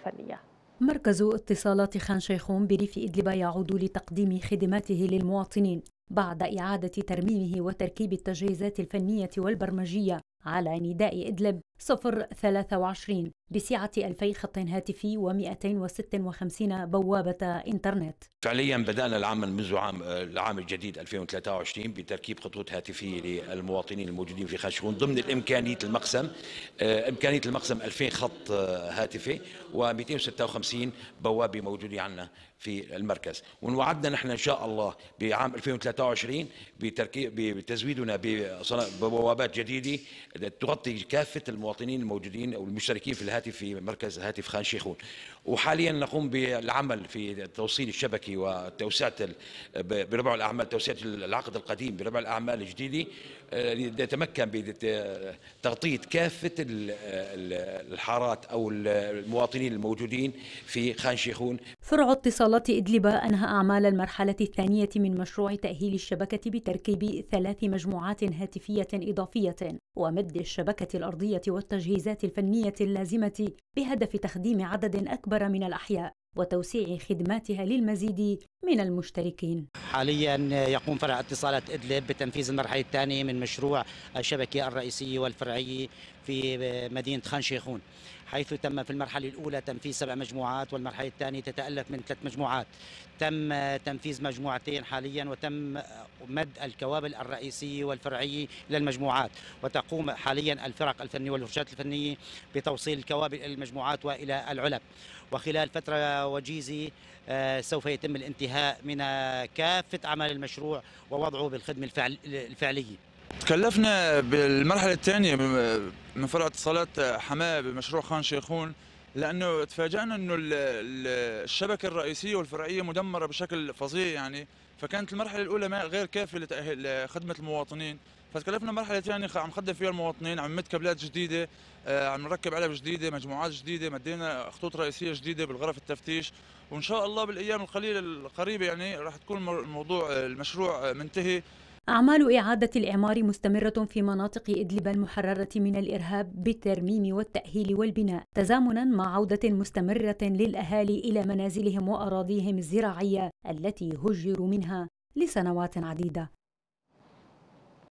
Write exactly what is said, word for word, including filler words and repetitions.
الفنية. مركز اتصالات خان شيخون بريف إدلب يعود لتقديم خدماته للمواطنين بعد إعادة ترميمه وتركيب التجهيزات الفنية والبرمجية على نداء إدلب صفر ثلاثة وعشرين بسعة ألفي خط هاتفي ومئتين وستة وخمسين بوابة إنترنت. فعليا بدأنا العمل منذ عام العام الجديد ألفين وثلاثة وعشرين بتركيب خطوط هاتفية للمواطنين الموجودين في خان شيخون ضمن الإمكانية المقسم إمكانية المقسم ألفين خط هاتفي ومئتين وستة وخمسين بوابة موجودة عندنا في المركز، ونوعدنا نحن إن شاء الله بعام ألفين وثلاثة وعشرين بتركيب بتزويدنا ببوابات جديدة تغطي كافة المواطنين الموجودين أو المشتركين في الهاتف في مركز هاتف خان شيخون. وحاليا نقوم بالعمل في توصيل الشبكة وتوسعة بربع الأعمال، توسعة العقد القديم بربع الأعمال الجديدة ليتمكن بتغطية كافة الحارات أو المواطنين الموجودين في خان شيخون. فرع اتصالات إدلب أنهى أعمال المرحلة الثانية من مشروع تأهيل الشبكة بتركيب ثلاث مجموعات هاتفية إضافية ومد الشبكة الأرضية والتجهيزات الفنية اللازمة بهدف تخديم عدد أكبر من الأحياء وتوسيع خدماتها للمزيد من المشتركين. حاليا يقوم فرع اتصالات إدلب بتنفيذ المرحلة الثانية من مشروع الشبكة الرئيسية والفرعية في مدينة خان شيخون، حيث تم في المرحلة الأولى تنفيذ سبع مجموعات، والمرحلة الثانية تتألف من ثلاث مجموعات. تم تنفيذ مجموعتين حاليا، وتم مد الكوابل الرئيسية والفرعية للمجموعات، وتقوم حاليا الفرق الفنية والورشات الفنية بتوصيل الكوابل إلى المجموعات وإلى العلب. وخلال فترة وجيزة سوف يتم الانتهاء من كافة أعمال المشروع ووضعه بالخدمة الفعلية. تكلفنا بالمرحلة الثانية من فرع اتصالات حماة بمشروع خان شيخون، لأنه تفاجأنا أنه الشبكة الرئيسية والفرعية مدمرة بشكل فظيع يعني، فكانت المرحلة الأولى ما غير كافية لخدمة المواطنين، فتكلفنا مرحلة ثانية عم نخدم فيها المواطنين، عم نمد كابلات جديدة، عم نركب علب جديدة، مجموعات جديدة، مدينا خطوط رئيسية جديدة بالغرف التفتيش، وإن شاء الله بالأيام القليلة القريبة يعني راح تكون الموضوع المشروع منتهي. أعمال إعادة الإعمار مستمرة في مناطق إدلب المحررة من الإرهاب بالترميم والتأهيل والبناء، تزامنا مع عودة مستمرة للأهالي إلى منازلهم وأراضيهم الزراعية التي هجروا منها لسنوات عديدة.